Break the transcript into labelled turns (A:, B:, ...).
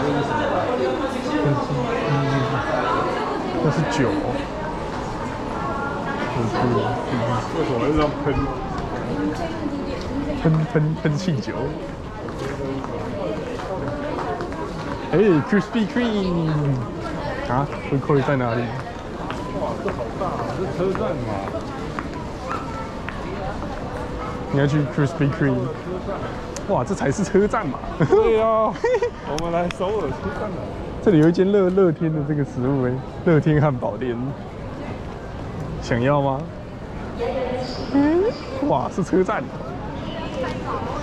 A: 这是酒。
B: 为什么会这样
A: 喷气酒？哎 ，Krispy Kreme 啊，这口在哪里？
B: 哇，这好大啊！这车站嘛。
A: 你要去 Krispy Kreme？ 哇，这才是车站嘛！
B: 对呀、啊，我们来首尔车站了。
A: 这里有一间乐天的这个食物乐天汉堡店，想要吗？哇，是车站。